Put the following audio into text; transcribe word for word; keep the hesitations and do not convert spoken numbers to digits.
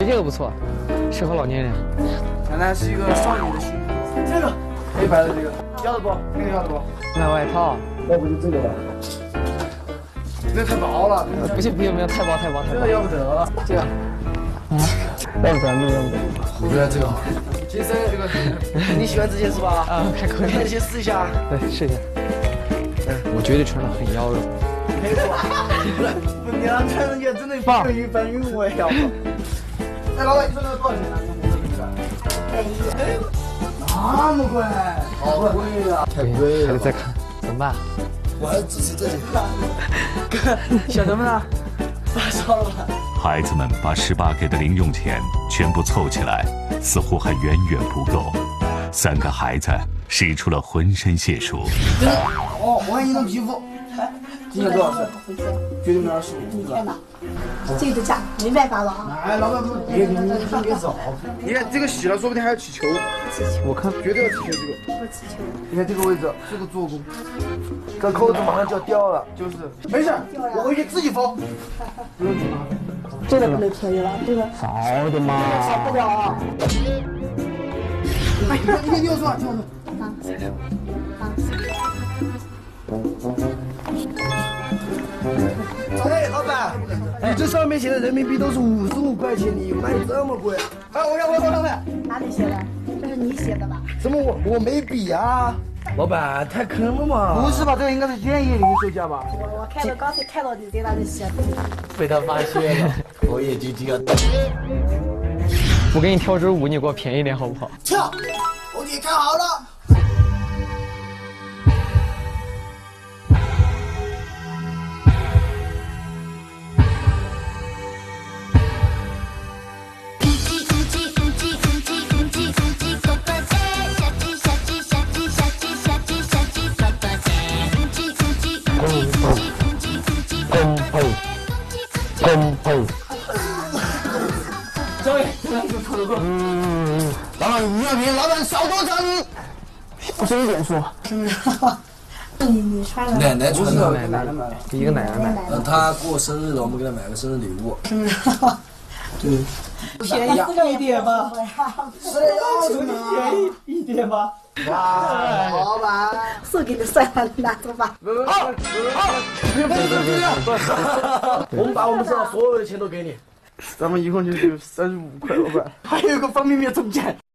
这个不错，适合老年人。 看来是一个少女的心。这个黑白的这个，要的不？那个要的不？ 卖外套， 要不就这个吧。这太薄了。 不行不行不行，太薄太薄太薄。 这个要不得了。 这个，啊，要不得要不得。 我觉得这个好。其实这个你喜欢这件是吧？ 啊，还可以。 那你先试一下。 对，试一下。嗯，我绝对穿的很妖娆。 没错，不，你让穿上去真的棒， 有一番韵味啊！哎，老板，你说那个多少钱啊？ 哎呀， 那么贵，好贵啊！太贵了， 还得再看，怎么办？ 我还支持这几个。哥，小的们呢？发烧了吧？ 孩子们把十八给的零用钱全部凑起来，似乎还远远不够。三个孩子使出了浑身解数。 哦，我看你的皮肤。今年多少岁？绝对没二十五。 你看吧，这个价没办法了啊！ 哎，老板不别别别别走！你看这个洗了，说不定还要起球。 我看绝对要起球这个。 不起球。 你看这个位置，这个做工，这扣子马上就要掉了，就是没事，我回去自己缝。不用紧张。 这个不能便宜了，这个少的嘛， 少不了啊！ 哎，你看你看，听我说，听我说。 啊啊！ 哎，老板，你这上面写的人民币都是五十五块钱，你卖这么贵？哎，我要我要老板， 哪里写的？这是你写的吧？ 怎么我我没笔啊？老板太坑了嘛！不是吧，这个应该是建议零售价吧？ 我我看到刚才看到你在那里写的。 被他发现了，我也就这样。 我给你挑支舞，你给我便宜点好不好？ 跳，我给你看好了。 公配。 这位，嗯，老板五二瓶，老板少多少你？ 小声一点说。 你你穿的？ 奶奶穿的， 奶奶一个奶奶买。 嗯，她过生日了，我们给她买个生日礼物。 对， 便宜一点吧。 是的，要什么？ 便宜一点吧。 哇，老板， 送给你算了，拿走吧。 好，好，别别别别！我们把我们身上所有的钱都给你，咱们一共就就三十五块，老板，还有一个方便面中奖。